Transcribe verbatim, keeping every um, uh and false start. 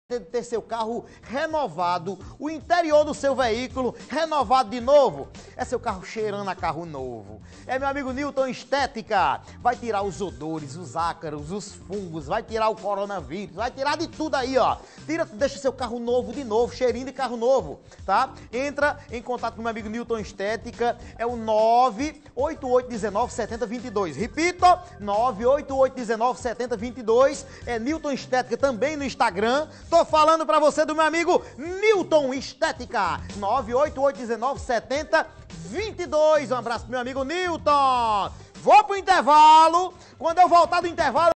ter seu carro renovado, o interior do seu veículo renovado de novo. É seu carro cheirando a carro novo. É meu amigo Newton Estética. Vai tirar os odores, os ácaros, os fungos, vai tirar o coronavírus, vai tirar de tudo aí, ó. Tira, deixa seu carro novo de novo, cheirinho de carro novo, tá? Entra em contato com meu amigo Newton Estética, é o nove oito oito um nove sete zero dois dois. Repito, nove oito oito um nove sete zero dois dois. É Newton Estética também no Instagram. Tô falando pra você do meu amigo Newton Estética, nove oito oito um nove sete zero dois dois. Um abraço pro meu amigo Newton. Vou pro intervalo. Quando eu voltar do intervalo,